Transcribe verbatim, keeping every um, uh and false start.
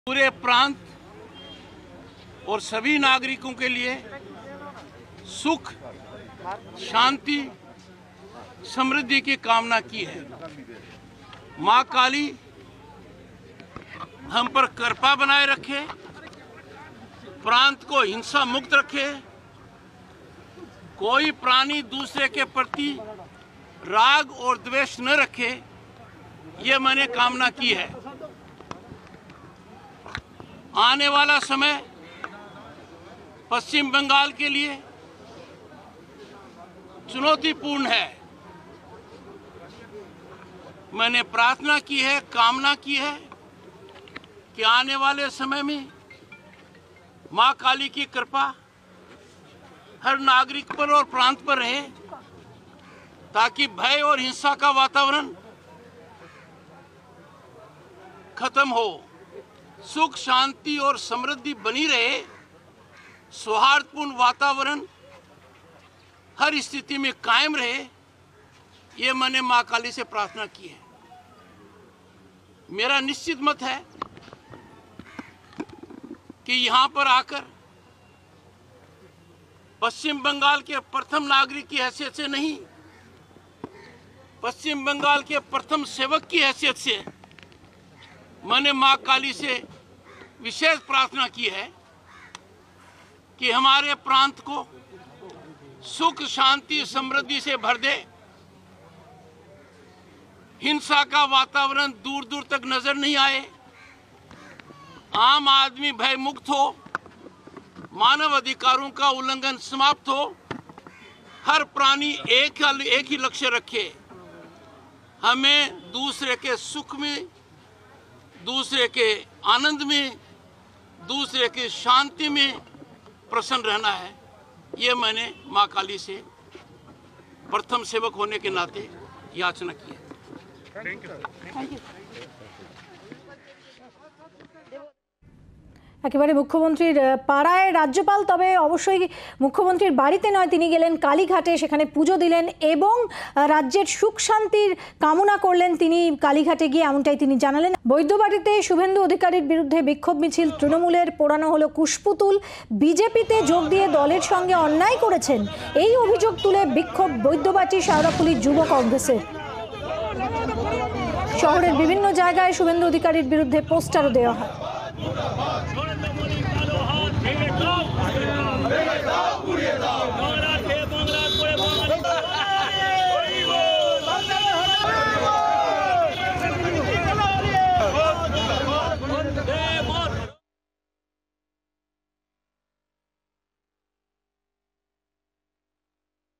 पूरे प्रांत और सभी नागरिकों के लिए सुख, शांति, समृद्धि की कामना की है। मां काली हम पर कृपा बनाए रखे, प्रांत को हिंसा मुक्त रखे, कोई प्राणी दूसरे के प्रति राग और द्वेष न रखे, ये मैंने कामना की है। आने वाला समय पश्चिम बंगाल के लिए चुनौतीपूर्ण है। मैंने प्रार्थना की है, कामना की है कि आने वाले समय में मां काली की कृपा हर नागरिक पर और प्रांत पर रहे, ताकि भय और हिंसा का वातावरण खत्म हो, सुख, शांति और समृद्धि बनी रहे, सौहार्दपूर्ण वातावरण हर स्थिति में कायम रहे। ये मैंने मां काली से प्रार्थना की है। मेरा निश्चित मत है कि यहां पर आकर पश्चिम बंगाल के प्रथम नागरिक की हैसियत से नहीं, पश्चिम बंगाल के प्रथम सेवक की हैसियत से मैंने मां काली से विशेष प्रार्थना की है कि हमारे प्रांत को सुख, शांति, समृद्धि से भर दे, हिंसा का वातावरण दूर दूर तक नजर नहीं आए, आम आदमी भय मुक्त हो, मानव अधिकारों का उल्लंघन समाप्त हो, हर प्राणी एक एक ही लक्ष्य रखे, हमें दूसरे के सुख में, दूसरे के आनंद में, दूसरे की शांति में प्रसन्न रहना है। ये मैंने मां काली से प्रथम सेवक होने के नाते याचना की है। Thank you thank you. একেবারে মুখ্যমন্ত্রীর পাড়ায় রাজ্যপাল, তবে অবশ্যই মুখ্যমন্ত্রীর বাড়িতে নয়, তিনি গেলেন কালীঘাটে, সেখানে পুজো দিলেন এবং রাজ্যের সুখ শান্তির কামনা করলেন তিনি কালীঘাটে গিয়ে, এমনটাই তিনি জানালেন। বৈদ্যবাড়িতে শুভেন্দু অধিকারীর বিরুদ্ধে বিক্ষোভ মিছিল, তৃণমূলের পোড়ানো হলো কুশপুতুল, বিজেপিতে যোগ দিয়ে দলের সঙ্গে অন্যায় করেছেন এই অভিযোগ তুলে বিক্ষোভ বৈদ্যবাটি শাওরাফুলি যুব কংগ্রেসের। শহরের বিভিন্ন জায়গায় শুভেন্দু অধিকারীর বিরুদ্ধে পোস্টারও দেওয়া হয়। কালো হাত ভেঙে দাও, ভেঙে দাও, পুড়িয়ে দাও।